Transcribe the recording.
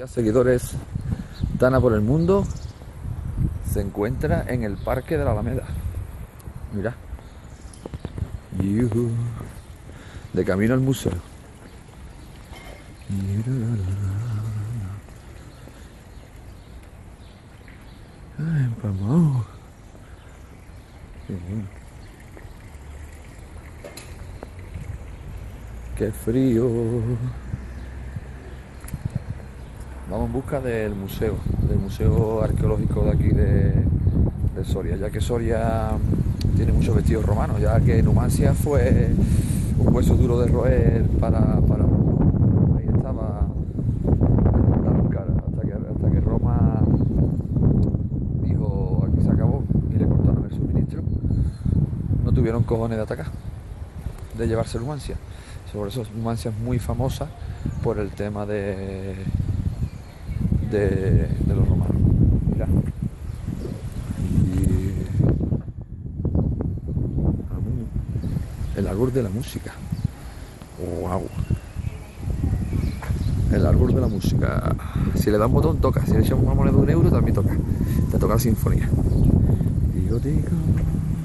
días, seguidores. Tana por el mundo se encuentra en el Parque de la Alameda. Mira. Yuhu. De camino al museo. Ay, vamos. Qué frío. Vamos en busca del museo arqueológico de aquí de Soria, ya que Soria tiene muchos vestidos romanos, ya que Numancia fue un hueso duro de roer para ahí estaba la lucar, hasta que Roma dijo aquí se acabó y le cortaron el suministro. No tuvieron cojones de atacar, de llevarse Numancia. Por eso Numancia es muy famosa por el tema de los romanos. Mira. Y el árbol de la música. Wow. El árbol de la música. Si le da un botón toca, si le echamos una moneda de €1 también toca. Te toca la sinfonía. Digo,